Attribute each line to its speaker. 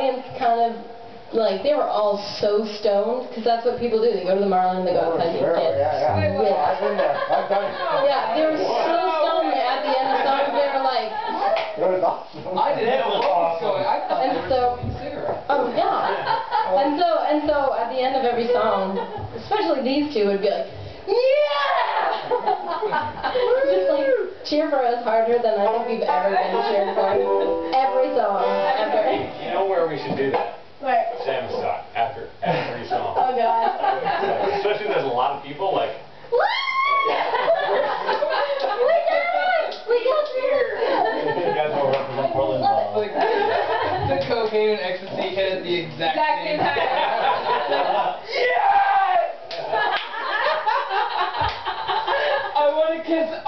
Speaker 1: audience kind of, like, they were all so stoned, because that's what people do. They go to the Marlin, they go outside and get kids.
Speaker 2: Wait, what? I've been there. I've done it.
Speaker 1: Yeah, they were so stoned that at the end of songs, they were like...
Speaker 2: I didn't know what was going on. I thought they were smoking cigarettes.
Speaker 1: Oh, yeah. And so at the end of every song, especially these two would be like, yeah! Just like cheer for us harder than I think we've ever been cheered for. Every song, ever.
Speaker 3: You know where we should do that?
Speaker 1: Where?
Speaker 3: Salmon stock after every song.
Speaker 1: Oh God.
Speaker 3: Especially if there's a lot of people, like.
Speaker 1: We got here.
Speaker 3: You guys all represent Portland.
Speaker 2: Like, the cocaine and ecstasy hit at the exact same time. Yes! I want to kiss